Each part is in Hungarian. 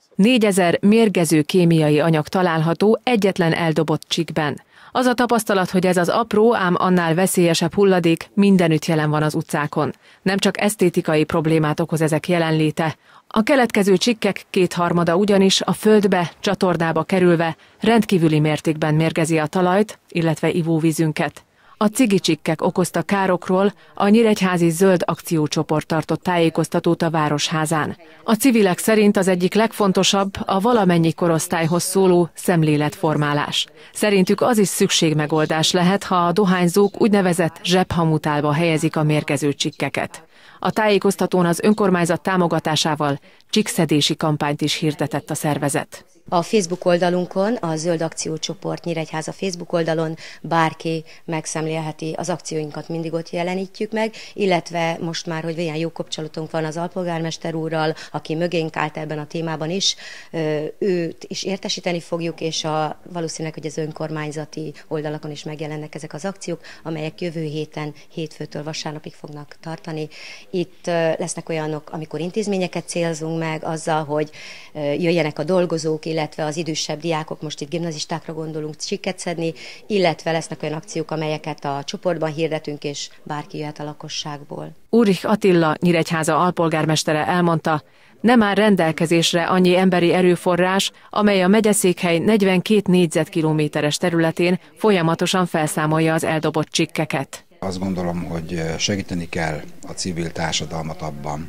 4000 mérgező kémiai anyag található egyetlen eldobott csikkben. Az a tapasztalat, hogy ez az apró, ám annál veszélyesebb hulladék mindenütt jelen van az utcákon. Nem csak esztétikai problémát okoz ezek jelenléte. A keletkező csikkek 2/3 ugyanis a földbe, csatornába kerülve rendkívüli mértékben mérgezi a talajt, illetve ivóvízünket. A cigicsikkek okozta károkról a nyíregyházi Zöld Akciócsoport tartott tájékoztatót a Városházán. A civilek szerint az egyik legfontosabb a valamennyi korosztályhoz szóló szemléletformálás. Szerintük az is szükségmegoldás lehet, ha a dohányzók úgynevezett zsebhamutálba helyezik a mérgező csikkeket. A tájékoztatón az önkormányzat támogatásával csikkszedési kampányt is hirdetett a szervezet. A Facebook oldalunkon, a Zöld Akciócsoport Nyíregyháza Facebook oldalon bárki megszemlélheti az akcióinkat, mindig ott jelenítjük meg, illetve most már, hogy ilyen jó kapcsolatunk van az alpolgármester úrral, aki mögénk állt ebben a témában is, őt is értesíteni fogjuk, és valószínűleg, hogy az önkormányzati oldalakon is megjelennek ezek az akciók, amelyek jövő héten, hétfőtől vasárnapig fognak tartani. Itt lesznek olyanok, amikor intézményeket célzunk meg azzal, hogy jöjjenek a dolgozók, illetve az idősebb diákok, most itt gimnazistákra gondolunk, csikket szedni, illetve lesznek olyan akciók, amelyeket a csoportban hirdetünk, és bárki jöhet a lakosságból. Ulrich Attila, Nyíregyháza alpolgármestere elmondta, nem áll rendelkezésre annyi emberi erőforrás, amely a megyeszékhely 42 négyzetkilométeres területén folyamatosan felszámolja az eldobott csikkeket. Azt gondolom, hogy segíteni kell a civil társadalmat abban,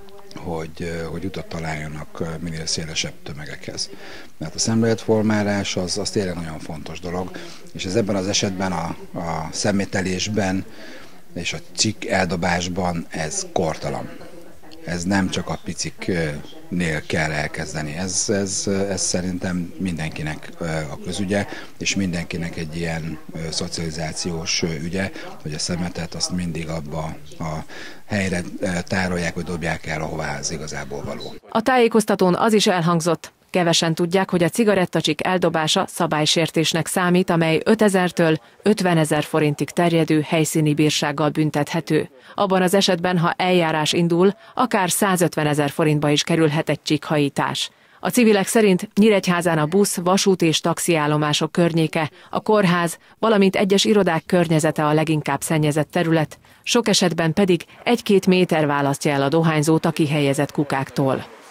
hogy utat találjanak minél szélesebb tömegekhez. Mert a szemléletformálás az tényleg nagyon fontos dolog, és ez ebben az esetben a szemételésben és a cikk eldobásban ez kortalan. Ez nem csak a piciknél kell elkezdeni. Ez szerintem mindenkinek a közügye, és mindenkinek egy ilyen szocializációs ügye, hogy a szemetet azt mindig abba a helyre tárolják, hogy dobják el, ahová ez igazából való. A tájékoztatón az is elhangzott, kevesen tudják, hogy a cigarettacsikk eldobása szabálysértésnek számít, amely 5000-től 50 000 forintig terjedő helyszíni bírsággal büntethető. Abban az esetben, ha eljárás indul, akár 150 000 forintba is kerülhet egy csikkhajítás. A civilek szerint Nyíregyházán a busz, vasút és taxiállomások környéke, a kórház, valamint egyes irodák környezete a leginkább szennyezett terület, sok esetben pedig 1-2 méter választja el a dohányzót a kihelyezett kukáktól.